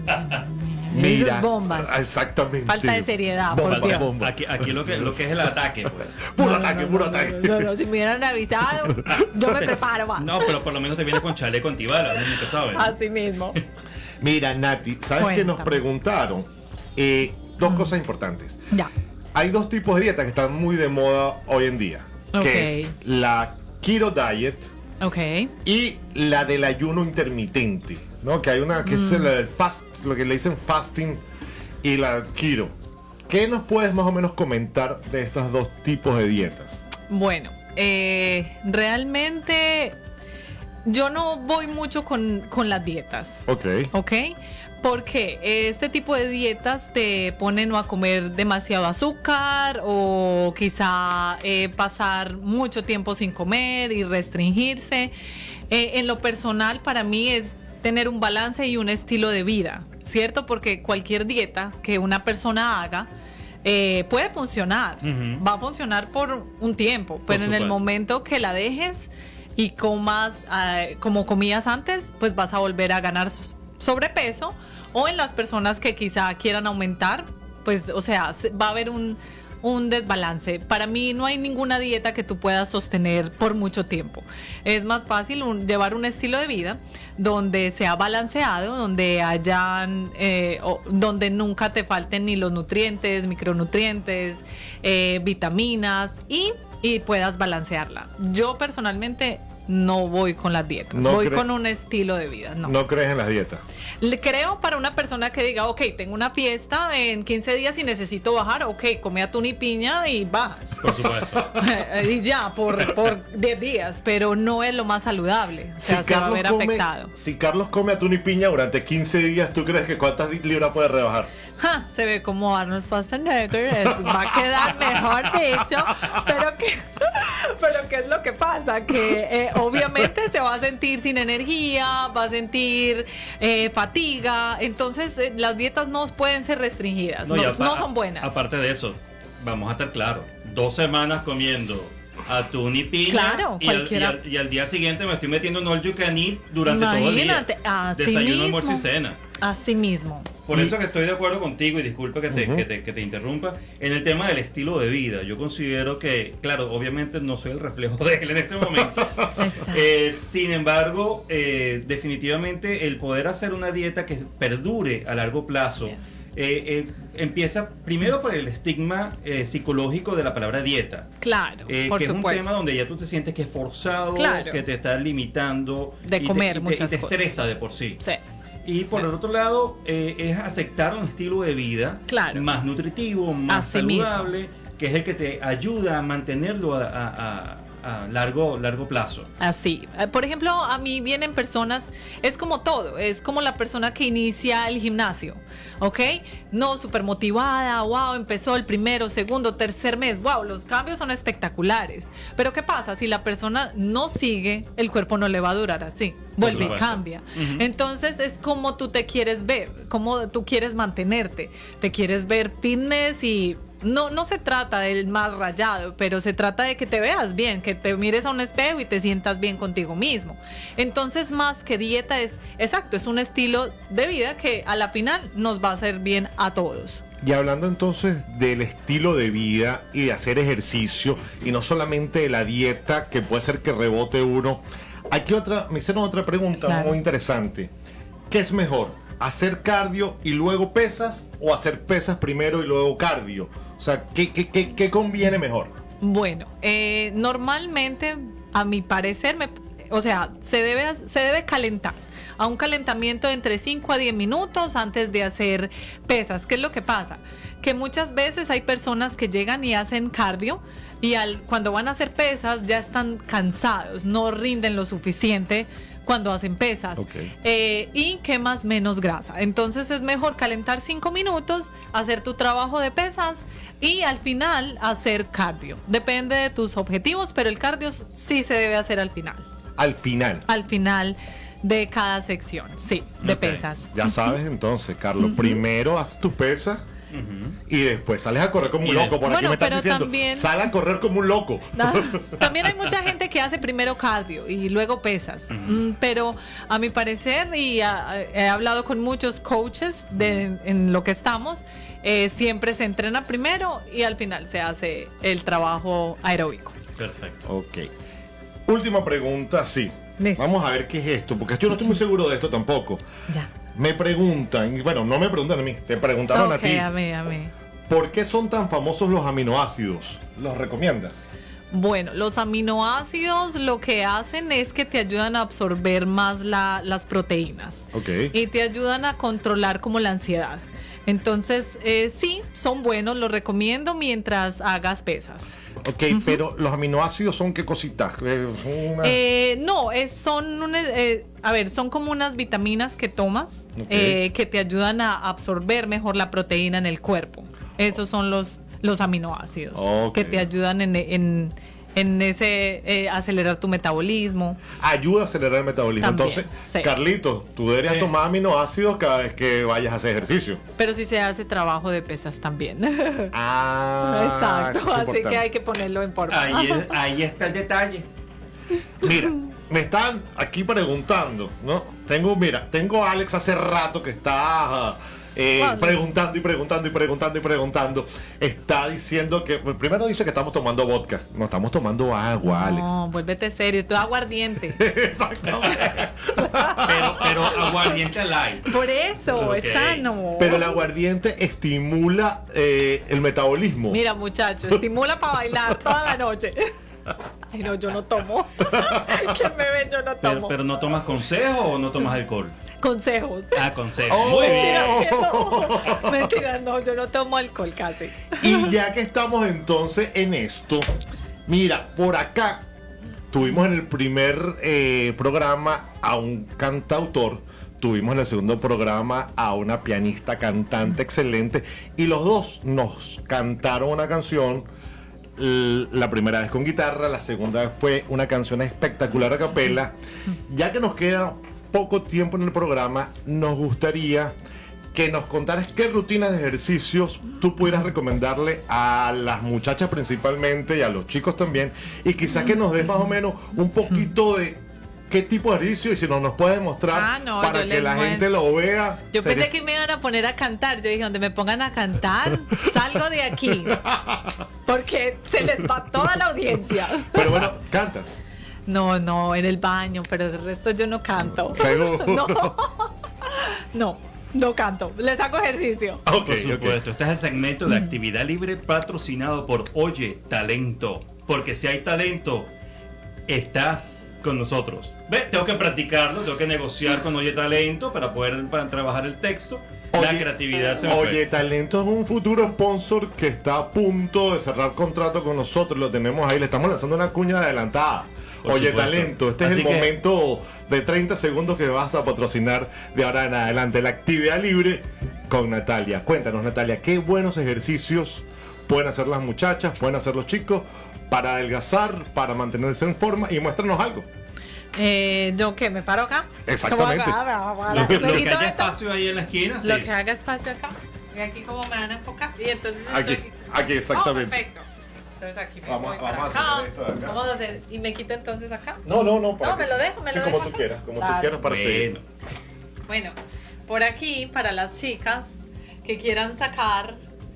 no, esas bombas. Exactamente. Falta de seriedad, por Bomba, Dios. bomba. Aquí, aquí lo, que, lo que es el ataque, pues. Puro No, no, ataque, no, puro no, ataque. No, no, si me hubieran avisado, yo me preparo, va. No, pero por lo menos te viene con chaleco antibalas, uno nunca sabe, ¿no? Así mismo. Mira, Nati, ¿sabes qué nos Cuéntame. preguntaron? Eh, dos cosas importantes. Ya. Hay dos tipos de dietas que están muy de moda hoy en día, Ok. que es la keto diet Ok. y la del ayuno intermitente, ¿no? Que hay una que es la del fast, lo que le dicen fasting, y la keto. ¿Qué nos puedes más o menos comentar de estos dos tipos de dietas? Bueno, eh, realmente yo no voy mucho con, con las dietas. Ok. ¿Ok? Porque este tipo de dietas te ponen o a comer demasiado azúcar o quizá eh, pasar mucho tiempo sin comer y restringirse. Eh, en lo personal, para mí es tener un balance y un estilo de vida. ¿cierto? Porque cualquier dieta que una persona haga eh, puede funcionar, uh-huh. va a funcionar por un tiempo, pero por en supuesto. El momento que la dejes y comas uh, como comías antes, pues vas a volver a ganar sobrepeso, o en las personas que quizá quieran aumentar, pues, o sea, va a haber un, un desbalance. Para mí no hay ninguna dieta que tú puedas sostener por mucho tiempo. Es más fácil un, llevar un estilo de vida donde sea balanceado, donde hayan, eh, o, donde nunca te falten ni los nutrientes, micronutrientes, eh, vitaminas y, y puedas balancearla. Yo personalmente no voy con las dietas, no voy con un estilo de vida. No. ¿No crees en las dietas? Le creo para una persona que diga, ok, tengo una fiesta en quince días y necesito bajar, ok, come atún y piña y bajas. Por supuesto. Y ya, por, por diez días, pero no es lo más saludable. O sea, si se Carlos va a ver come, afectado. Si Carlos come atún y piña durante quince días, ¿tú crees que cuántas libras puede rebajar? Ja, se ve como Arnold Schwarzenegger, va a quedar mejor dicho, pero que, pero ¿qué es lo que pasa? Que eh, obviamente se va a sentir sin energía, va a sentir eh, fatiga, entonces eh, las dietas no pueden ser restringidas, no, no, no son buenas. Aparte de eso, vamos a estar claros, dos semanas comiendo atún y piña, claro, y, al, y, al, y al día siguiente me estoy metiendo en all you can eat durante Imagínate, todo el día. Así Desayuno, mismo, almuerzo y cena. Así mismo. Por eso que estoy de acuerdo contigo, y disculpa que te, uh-huh. que, te, que te interrumpa, en el tema del estilo de vida. Yo considero que, claro, obviamente no soy el reflejo de él en este momento. eh, sin embargo, eh, definitivamente el poder hacer una dieta que perdure a largo plazo, yes. eh, eh, empieza primero por el estigma eh, psicológico de la palabra dieta. Claro, eh, por que supuesto. es un tema donde ya tú te sientes que es forzado, claro. que te está limitando. De y comer te, y muchas te, y te cosas. estresa de por sí. Sí. Y por el otro lado, eh, es aceptar un estilo de vida claro. más nutritivo, más Así saludable, mismo. Que es el que te ayuda a mantenerlo a, a, a largo, largo plazo. Así. Por ejemplo, a mí vienen personas, es como todo, es como la persona que inicia el gimnasio, ¿ok? No, súper motivada, wow, empezó el primero, segundo, tercer mes, wow, los cambios son espectaculares. Pero ¿qué pasa? Si la persona no sigue, el cuerpo no le va a durar así, vuelve y cambia. Uh-huh. Entonces es como tú te quieres ver, como tú quieres mantenerte, te quieres ver fitness y... No, no se trata del más rayado, pero se trata de que te veas bien, que te mires a un espejo y te sientas bien contigo mismo. Entonces, más que dieta, es exacto, es un estilo de vida que a la final nos va a hacer bien a todos. Y hablando entonces del estilo de vida y de hacer ejercicio, y no solamente de la dieta, que puede ser que rebote uno, aquí otra, me hicieron otra pregunta claro. muy interesante. ¿Qué es mejor? ¿Hacer cardio y luego pesas, o hacer pesas primero y luego cardio? O sea, ¿qué, qué, qué, qué conviene mejor? Bueno, eh, normalmente, a mi parecer, me, o sea, se debe, se debe calentar. A un calentamiento de entre cinco a diez minutos antes de hacer pesas. ¿Qué es lo que pasa? Que muchas veces hay personas que llegan y hacen cardio y al, cuando van a hacer pesas ya están cansados, no rinden lo suficiente cuando hacen pesas, okay. eh, y quemas menos grasa. Entonces es mejor calentar cinco minutos, hacer tu trabajo de pesas y al final hacer cardio. Depende de tus objetivos, pero el cardio sí se debe hacer al final. Al final. Al final de cada sección, sí, de okay. pesas. Ya sabes entonces, Carlos, uh-huh. primero haces tus pesas. Uh-huh. Y después sales a correr como un loco. Por bueno, aquí me están diciendo, también, sal a correr como un loco. No, también hay mucha gente que hace primero cardio y luego pesas. Uh-huh. mm, pero a mi parecer, y a, he hablado con muchos coaches de, en lo que estamos, eh, siempre se entrena primero y al final se hace el trabajo aeróbico. Perfecto. Ok. Última pregunta, sí. ¿Listo? Vamos a ver qué es esto, porque yo no estoy muy seguro de esto tampoco. Ya. Me preguntan, y bueno, no me preguntan a mí, te preguntaron okay, a ti. a mí, a mí. ¿Por qué son tan famosos los aminoácidos? ¿Los recomiendas? Bueno, los aminoácidos lo que hacen es que te ayudan a absorber más la, las proteínas. Okay. Y te ayudan a controlar como la ansiedad. Entonces, eh, sí, son buenos, los recomiendo mientras hagas pesas. Ok, uh-huh. Pero los aminoácidos son qué cositas. Eh, una... eh, no, es, son un, eh, a ver, son como unas vitaminas que tomas, okay. eh, que te ayudan a absorber mejor la proteína en el cuerpo. Esos son los, los aminoácidos, okay. que te ayudan en, en, en ese eh, acelerar tu metabolismo. Ayuda a acelerar el metabolismo. También, Entonces, sí. Carlito, tú deberías Sí. tomar aminoácidos cada vez que vayas a hacer ejercicio. Pero si se hace trabajo de pesas también. Ah, Exacto, eso es así importante. que hay que ponerlo en forma. Ahí, es- ahí está el detalle. Mira, me están aquí preguntando, ¿no? Tengo, mira, tengo a Alex hace rato que está eh, Vale. preguntando y preguntando y preguntando y preguntando. Está diciendo que, primero dice que estamos tomando vodka. No, estamos tomando agua, Alex. No, vuélvete serio, tú aguardiente. Exactamente. Pero, pero aguardiente light. Por eso, Ok. es sano. Pero el aguardiente estimula eh, el metabolismo. Mira, muchacho, estimula para bailar toda la noche. Ay, no, yo no tomo. ¿Quién me ve? Yo no Pero, tomo. pero no tomas consejo o no tomas alcohol. Consejos. Ah, consejo. Oh. Muy bien. Mentira, que no. Mentira, no, yo no tomo alcohol casi. Y ya que estamos entonces en esto, mira, por acá tuvimos en el primer eh, programa a un cantautor, tuvimos en el segundo programa a una pianista cantante excelente y los dos nos cantaron una canción. L- La primera vez con guitarra, la segunda vez fue una canción espectacular a capela. Ya que nos queda poco tiempo en el programa, nos gustaría que nos contaras qué rutinas de ejercicios tú pudieras recomendarle a las muchachas principalmente y a los chicos también, y quizás que nos des más o menos un poquito de qué tipo de ejercicio y si nos nos puedes mostrar Ah, no, para yo que les la muestro. gente lo vea. Yo Sería- pensé que me iban a poner a cantar. Yo dije, donde me pongan a cantar, salgo de aquí. Porque se les va toda la audiencia. Pero bueno, cantas. No, no, en el baño, pero el resto yo no canto. ¿Seguro? No, no, no canto. Les hago ejercicio. Ok, Por ok. supuesto, este es el segmento de actividad libre patrocinado por Oye Talento. Porque si hay talento, estás con nosotros. ¿Ves? Tengo que practicarlo, tengo que negociar con Oye Talento para poder para trabajar el texto. la Oye, creatividad se me Oye, fue. Talento es un futuro sponsor que está a punto de cerrar contrato con nosotros. Lo tenemos ahí, le estamos lanzando una cuña adelantada. Por Oye, supuesto. Talento, este Así es el que- momento de treinta segundos que vas a patrocinar de ahora en adelante. La actividad libre con Natalia. Cuéntanos, Natalia, qué buenos ejercicios pueden hacer las muchachas, pueden hacer los chicos para adelgazar, para mantenerse en forma, y muéstranos algo. Eh, ¿Yo qué? ¿Me paro acá? Exactamente. ¿Cómo acá? Me- me- Lo que, me lo que quito haya esto, espacio ahí en la esquina, sí. Lo que haga espacio acá. Y aquí como me van a enfocar. Y entonces Aquí, estoy- aquí, exactamente. Oh, perfecto. Entonces aquí me Vamos- voy para vamos a acá. hacer esto de acá. Vamos a hacer. ¿Y me quito entonces acá? No, no, no. No, me lo dejo, me sí, lo como dejo tú acá. quieras, como tú Claro. quieras para seguir. Bueno, Bueno, por aquí, para las chicas que quieran sacar,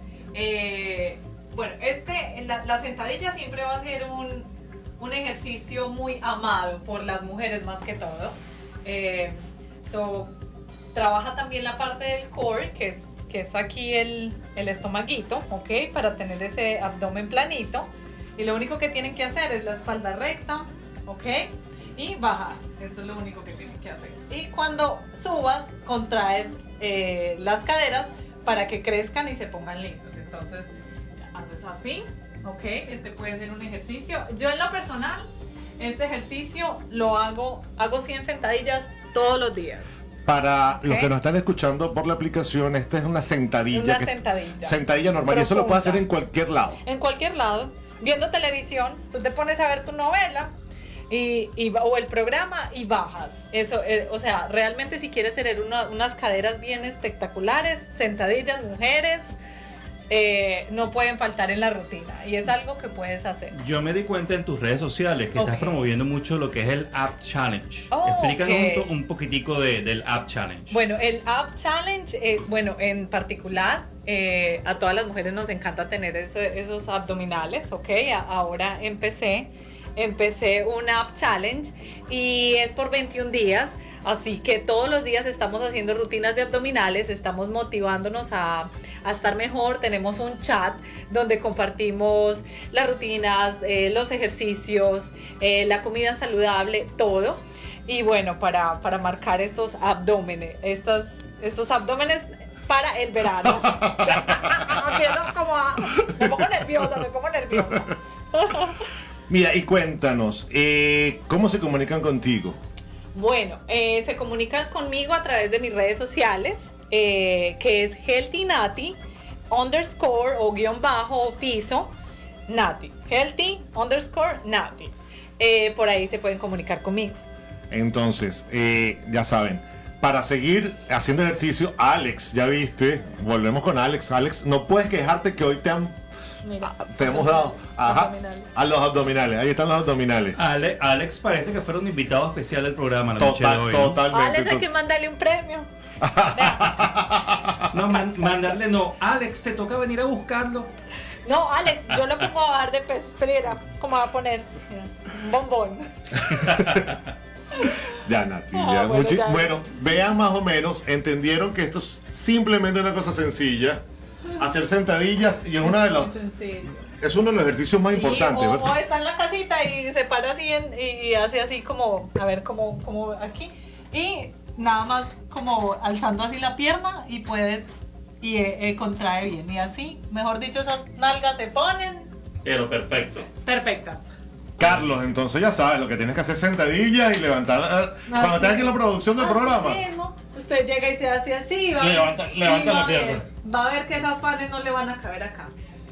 eh, bueno, este, la, la sentadilla siempre va a ser un, un ejercicio muy amado por las mujeres más que todo. Eh, so, trabaja también la parte del core, que es, que es aquí el, el estomaguito, ¿ok? Para tener ese abdomen planito. Y lo único que tienen que hacer es la espalda recta, ¿ok? Y bajar. Esto es lo único que tienen que hacer. Y cuando subas, contraes eh, las caderas para que crezcan y se pongan lindos. Entonces, haces así, ¿ok? Este puede ser un ejercicio. Yo en lo personal, este ejercicio lo hago, hago cien sentadillas todos los días. Para los Ok. que nos están escuchando por la aplicación, esta es una sentadilla. Una que- sentadilla. Sentadilla normal. Y eso lo puedes hacer Profunda. en cualquier lado. En cualquier lado, viendo televisión, tú te pones a ver tu novela y, y- o el programa y bajas. Eso, eh, o sea, realmente si quieres tener una- unas caderas bien espectaculares, sentadillas, mujeres, eh, no pueden faltar en la rutina y es algo que puedes hacer. yo me di cuenta en tus redes sociales que Ok. estás promoviendo mucho lo que es el App Challenge. Oh, Explícanos ok. un, to- un poquitico de- del App Challenge. Bueno, el Up Challenge, eh, bueno, en particular, eh, a todas las mujeres nos encanta tener ese- esos abdominales, ¿ok? A- ahora empecé, empecé un Up Challenge y es por veintiún días, así que todos los días estamos haciendo rutinas de abdominales, estamos motivándonos a, a estar mejor, tenemos un chat donde compartimos las rutinas, eh, los ejercicios, eh, la comida saludable, todo. Y bueno, para, para marcar estos abdómenes, estos, estos abdómenes para el verano. Empiezo como a... Me pongo nerviosa, me pongo nerviosa. Mira, y cuéntanos, eh, ¿cómo se comunican contigo? Bueno, eh, se comunican conmigo a través de mis redes sociales, eh, que es Healthy Nati, underscore o guión bajo piso. Nati. Healthy underscore Nati. Eh, por ahí se pueden comunicar conmigo. Entonces, eh, ya saben, para seguir haciendo ejercicio, Alex, ya viste, volvemos con Alex. Alex, no puedes quejarte que hoy te han Mira, te hemos dado ajá, abdominales. a los abdominales. Ahí están los abdominales. Ale- Alex parece que fuera un invitado especial del programa la noche de Total, hoy, ¿no? totalmente. Alex, hay to- que mandarle un premio. No, man- mandarle no. Alex, te toca venir a buscarlo. No, Alex, yo lo pongo a bajar de peso. Espera, ¿cómo va a poner? Mira, un bombón. Ya, Nati. Ah, ya. bueno, Muchi- ya. bueno, vean más o menos, entendieron que esto es simplemente una cosa sencilla. Hacer sentadillas y es una de los, Sencillo. es uno de los ejercicios más Sí, importantes. o, ¿verdad? o está en la casita y se para así en- y hace así como, a ver, como, como aquí. Y nada más como alzando así la pierna y puedes, y eh, eh, contrae bien. Y así, mejor dicho, esas nalgas se ponen Pero perfecto. perfectas. Carlos, entonces ya sabes, lo que tienes que hacer es sentadillas y levantar. eh, Cuando estés aquí en la producción del Así programa. mismo, usted llega y se hace así. y Va, a ver- Levanta- levanta y va la a ver- pierna. Va a ver que esas panes no le van a caber acá.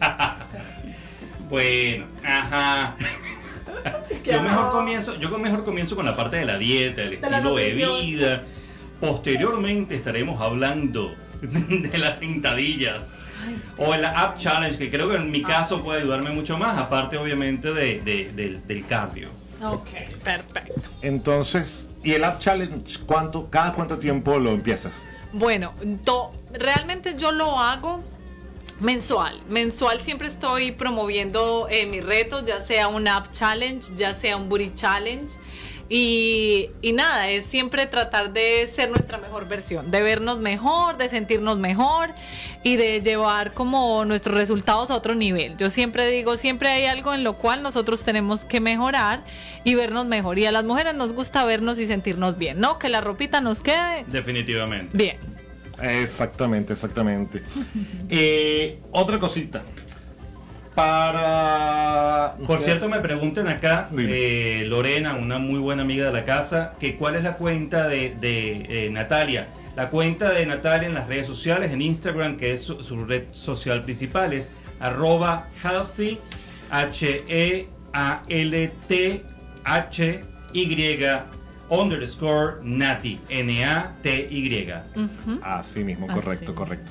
Bueno, ajá. Qué Yo mejor amor. comienzo, yo mejor comienzo con la parte de la dieta, el De la estilo de nutrición. vida. Posteriormente estaremos hablando de las sentadillas o el App Challenge, que creo que en mi caso puede ayudarme mucho más, aparte obviamente de, de- del, del cardio. Ok, perfecto. Entonces, ¿y el App Challenge cuánto, cada cuánto tiempo lo empiezas? Bueno, to- realmente yo lo hago mensual. Mensual siempre estoy promoviendo eh, mis retos, ya sea un App Challenge, ya sea un Booty Challenge. Y, y nada, es siempre tratar de ser nuestra mejor versión, de vernos mejor, de sentirnos mejor y de llevar como nuestros resultados a otro nivel. Yo siempre digo, siempre hay algo en lo cual nosotros tenemos que mejorar y vernos mejor. Y a las mujeres nos gusta vernos y sentirnos bien, ¿no? Que la ropita nos quede Definitivamente. bien. Exactamente, exactamente. Eh, otra cosita. Para. Por cierto, me preguntan acá, Dime. eh, Lorena, una muy buena amiga de la casa, que cuál es la cuenta de, de, eh, Natalia. La cuenta de Natalia en las redes sociales, en Instagram, que es su, su red social principal, es arroba healthy, H E A L T H Y underscore Nati, N A T Y. Así mismo, Así. correcto, correcto.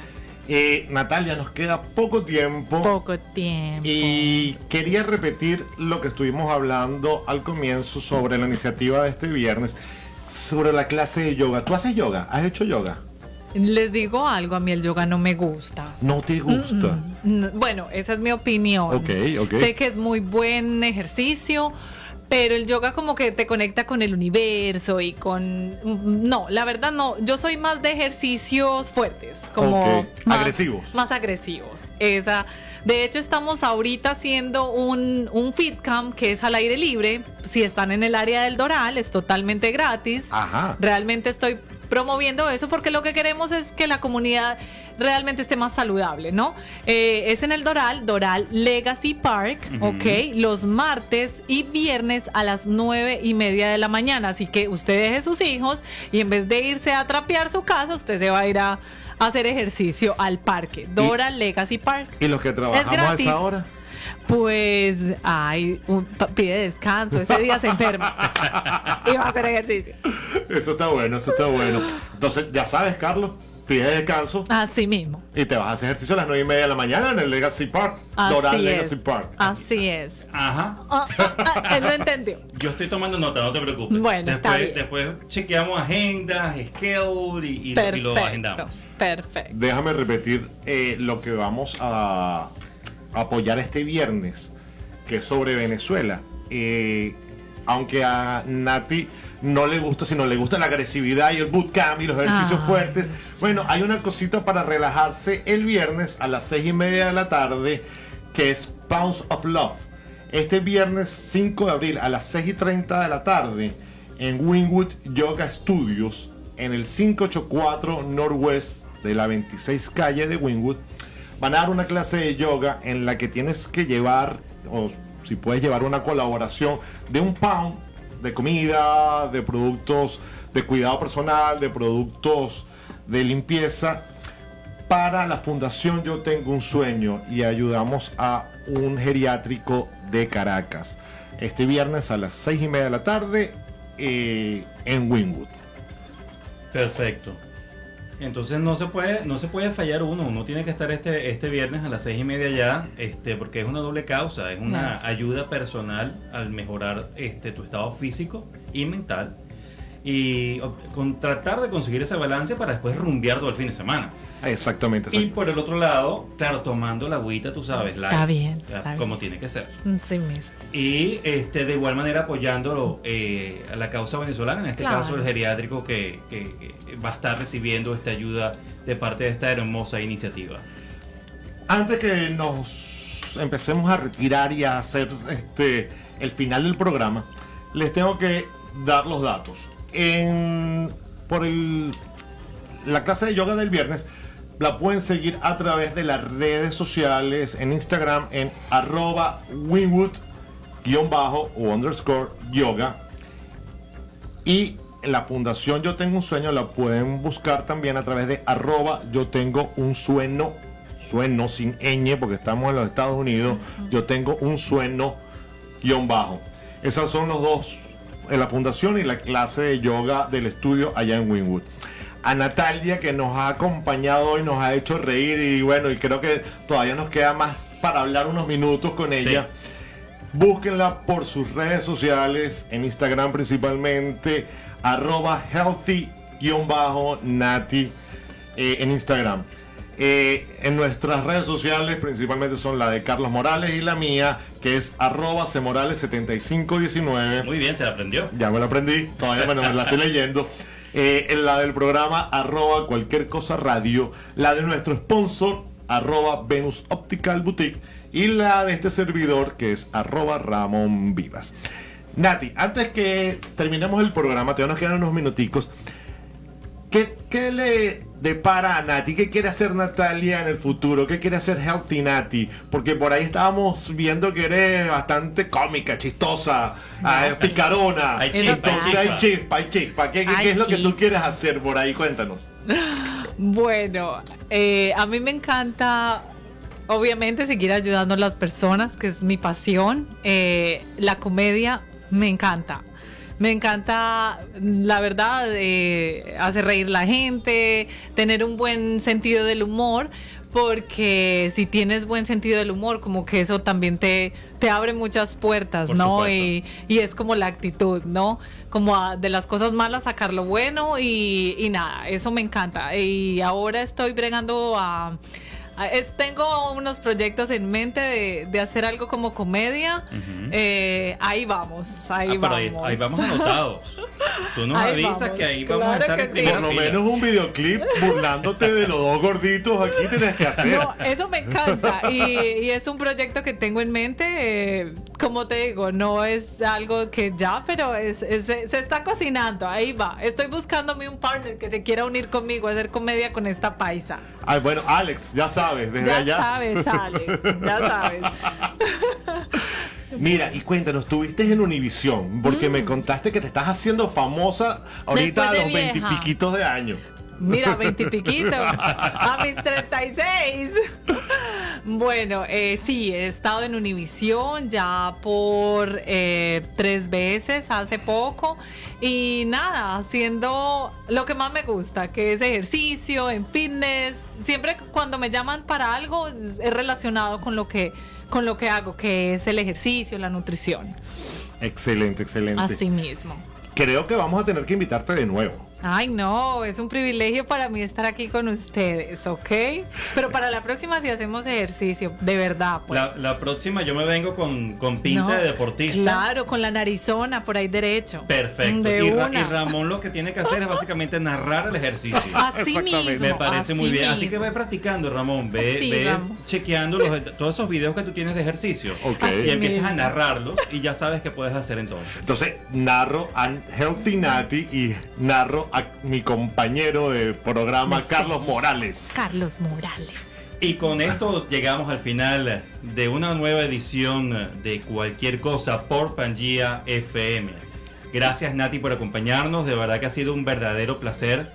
Eh, Natalia, nos queda poco tiempo. Poco tiempo. Y quería repetir lo que estuvimos hablando al comienzo sobre la iniciativa de este viernes, sobre la clase de yoga. ¿Tú haces yoga? ¿Has hecho yoga? Les digo algo, a mí el yoga no me gusta. ¿No te gusta? Mm, Bueno, esa es mi opinión. Ok, ok. Sé que es muy buen ejercicio, pero el yoga como que te conecta con el universo y con... No, la verdad no. Yo soy más de ejercicios fuertes, como... Ok, más- agresivos. Más agresivos. Esa... De hecho, estamos ahorita haciendo un, un fit camp que es al aire libre. Si están en el área del Doral, es totalmente gratis. Ajá. Realmente estoy promoviendo eso porque lo que queremos es que la comunidad realmente esté más saludable, ¿no? Eh, es en el Doral, Doral Legacy Park, Ujú. ¿ok? Los martes y viernes a las nueve y media de la mañana. Así que usted deje sus hijos y en vez de irse a trapear su casa, usted se va a ir a, a hacer ejercicio al parque. Doral Legacy Park. ¿Y los que trabajamos a gratis. esa hora? Pues, ay, un- pa- pide descanso, ese día se enferma y va a hacer ejercicio. Eso está bueno, eso está bueno. Entonces, ya sabes, Carlos, pide descanso Así mismo. y te vas a hacer ejercicio a las nueve y media de la mañana en el Legacy Park. Así Doral es. Legacy Park. Así es. Ajá. Ah, ah, ah, él lo entendió. Yo estoy tomando nota, no te preocupes. Bueno, después, está bien. Después chequeamos agendas, schedule y, y, lo- y lo Perfecto. agendamos. Perfecto. Déjame repetir eh, lo que vamos a apoyar este viernes, que es sobre Venezuela. Eh, aunque a Nati no le gusta, sino le gusta la agresividad y el bootcamp y los ejercicios Ah. fuertes. Bueno, hay una cosita para relajarse el viernes a las seis y media de la tarde, que es Pounds of Love. Este viernes cinco de abril a las seis y treinta de la tarde en Wynwood Yoga Studios, en el quinientos ochenta y cuatro Northwest de la veintiséis calle de Wynwood. Van a dar una clase de yoga en la que tienes que llevar, o si puedes llevar una colaboración de un pound de comida, de productos de cuidado personal, de productos de limpieza, para la Fundación Yo Tengo un Sueño y ayudamos a un geriátrico de Caracas. Este viernes a las seis y media de la tarde eh, en Wynwood. Perfecto. Entonces no se puede, no se puede fallar uno. Uno tiene que estar este, este viernes a las seis y media ya, este, porque es una doble causa. Es una Yes. ayuda personal al mejorar este, tu estado físico y mental. Y con tratar de conseguir ese balance para después rumbear todo el fin de semana. Exactamente. Y exacto. por el otro lado, claro, tomando la agüita, tú sabes, light, Está bien, o sea, está bien. como tiene que ser. Sí mismo. Y este, de igual manera apoyando eh, a la causa venezolana, en este Claro. caso el geriátrico que, que, que va a estar recibiendo esta ayuda de parte de esta hermosa iniciativa. Antes que nos empecemos a retirar y a hacer este el final del programa, les tengo que dar los datos. En, por el, la clase de yoga del viernes la pueden seguir a través de las redes sociales, en Instagram en arroba winwood guión bajo o underscore yoga, y en la Fundación Yo Tengo un Sueño la pueden buscar también a través de arroba yo tengo un sueño, sueño sin ñ porque estamos en los Estados Unidos, yo tengo un sueño guión bajo. Esas son los dos, en la fundación y la clase de yoga del estudio allá en Wynwood. A Natalia, que nos ha acompañado hoy, nos ha hecho reír, y bueno, y creo que todavía nos queda más para hablar unos minutos con ella. Búsquenla por sus redes sociales, en Instagram principalmente, arroba healthy-nati eh, en Instagram. Eh, en nuestras redes sociales principalmente son la de Carlos Morales y la mía, que es arroba cmorales setenta y cinco diecinueve. Muy bien, se la aprendió. Ya me lo aprendí, todavía bueno, me la estoy leyendo. Eh, en la del programa arroba cualquier cosa radio, la de nuestro sponsor arroba Venus Optical Boutique, y la de este servidor que es arroba Ramón Vivas. Nati, antes que terminemos el programa, todavía nos quedan unos minuticos. ¿Qué, qué le depara a Nati? ¿Qué quiere hacer Natalia en el futuro? ¿Qué quiere hacer Healthy Nati? Porque por ahí estábamos viendo que eres bastante cómica, chistosa, eh, picarona. Hay chispa, Entonces hay hay chispa, hay chispa. ¿Qué, qué- Hay qué es lo que tú chispa. quieres hacer por ahí? Cuéntanos. Bueno, eh, a mí me encanta, obviamente, seguir ayudando a las personas, que es mi pasión. Eh, la comedia me encanta. Me encanta, la verdad, eh, hacer reír la gente, tener un buen sentido del humor, porque si tienes buen sentido del humor, como que eso también te, te abre muchas puertas, Por ¿no? supuesto. Y, y es como la actitud, ¿no? Como a- de las cosas malas sacar lo bueno, y, y nada, eso me encanta. Y ahora estoy bregando a... a- es- tengo unos proyectos en mente de, de hacer algo como comedia. Ujú. Eh, ahí vamos, ahí Ah, pero vamos. ahí, ahí vamos anotados. Tú nos Ahí avisas vamos, que ahí vamos a claro estar que en sí. primera Por lo fila. menos un videoclip burlándote de los dos gorditos aquí tienes que hacer. No, eso me encanta, y, y es un proyecto que tengo en mente. Eh, como te digo, no es algo que ya, pero es, es- se está cocinando, ahí va. Estoy buscándome un partner que se quiera unir conmigo a hacer comedia con esta paisa. Ay, bueno, Alex, ya sabes, desde Ya allá. sabes, Alex, ya sabes. Mira, y cuéntanos, estuviste en Univisión, porque me contaste que te estás haciendo famosa ahorita Mm. Después a de los vieja. veintipiquitos de años. Mira, veintipiquito, a mis treinta y seis. Bueno, eh, sí, he estado en Univisión ya por eh, tres veces hace poco, y nada, haciendo lo que más me gusta, que es ejercicio, en fitness. Siempre cuando me llaman para algo es relacionado con lo que, con lo que hago, que es el ejercicio, la nutrición. Excelente, excelente. Así mismo. Creo que vamos a tener que invitarte de nuevo. Ay, no, es un privilegio para mí estar aquí con ustedes, ¿ok? Pero para la próxima sí hacemos ejercicio, de verdad, pues. La, la próxima yo me vengo con, con pinta No, de deportista. Claro, con la narizona por ahí derecho. Perfecto. De Y, Ra- una. y Ramón lo que tiene que hacer es básicamente narrar el ejercicio. Así Exactamente. mismo. Me parece así muy bien. Así que mismo. ve practicando, Ramón. Ve, Sí, ve Ramón. chequeando los- todos esos videos que tú tienes de ejercicio. Ok. Y empiezas mismo. a narrarlos y ya sabes qué puedes hacer entonces. Entonces, narro a Healthy Nati y narro a mi compañero de programa, Sí. Carlos Morales. Carlos Morales. Y con esto llegamos al final de una nueva edición de Cualquier Cosa por Pangea F M. Gracias, Nati, por acompañarnos. De verdad que ha sido un verdadero placer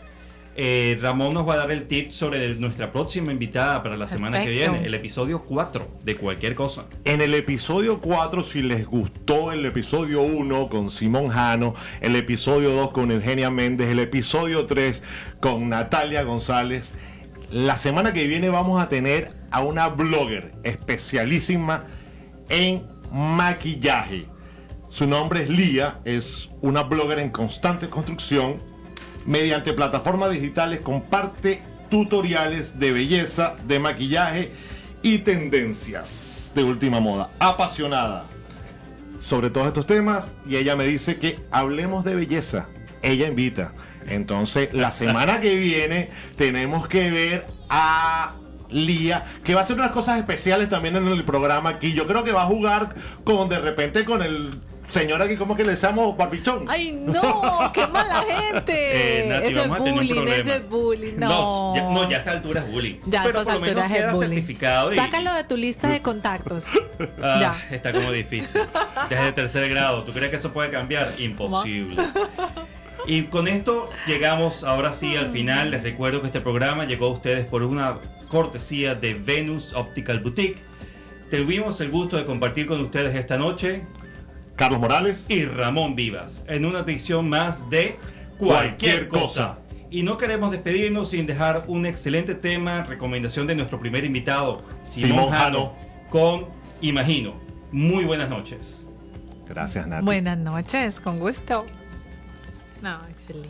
Eh, Ramón nos va a dar el tip sobre nuestra próxima invitada para la semana Perfecto. que viene, el episodio cuatro de Cualquier Cosa. En el episodio cuatro, si les gustó el episodio uno con Simón Jano, el episodio dos con Eugenia Méndez, el episodio tres con Natalia González, la semana que viene vamos a tener a una blogger especialísima en maquillaje. Su nombre es Lía, es una blogger en constante construcción. Mediante plataformas digitales comparte tutoriales de belleza, de maquillaje y tendencias de última moda. Apasionada sobre todos estos temas, y ella me dice que hablemos de belleza. Ella invita. Entonces, la semana que viene tenemos que ver a Lía, que va a hacer unas cosas especiales también en el programa aquí. Yo creo que va a jugar con, de repente, con el señor aquí, como que le decíamos barbichón. ¡Ay, no! ¡Qué mala gente! Eh, Nati, eso es vamos a tener un bullying, problema. eso es bullying. No, No, ya, no, ya a esta altura es bullying. Ya a Pero estas por lo menos alturas es queda bullying. certificado y- Sácalo de tu lista de contactos. Ah, Ya. está como difícil. Desde tercer grado. ¿Tú crees que eso puede cambiar? Imposible. Y con esto llegamos ahora sí al final. Les recuerdo que este programa llegó a ustedes por una cortesía de Venus Optical Boutique. Tuvimos el gusto de compartir con ustedes esta noche Carlos Morales. y Ramón Vivas en una edición más de Cualquier Cosa. Y no queremos despedirnos sin dejar un excelente tema, recomendación de nuestro primer invitado, Simón, Simón Jano, Jano. con Imagino. Muy buenas noches. Gracias, Nati. Buenas noches, con gusto. No, excelente.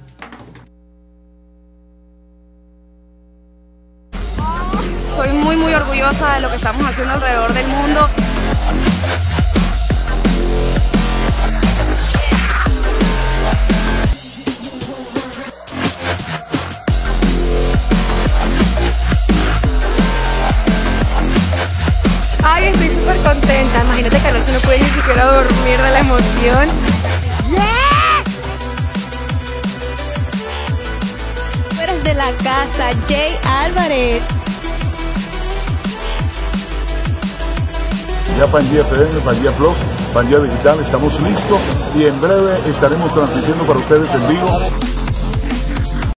Estoy muy muy orgullosa de lo que estamos haciendo alrededor del mundo. Ay, estoy súper contenta. Imagínate que anoche no pude ni siquiera dormir de la emoción. Eres de la casa, Jay Álvarez. Ya Pangea F M, Pangea Plus, Pangea Digital, estamos listos y en breve estaremos transmitiendo para ustedes en vivo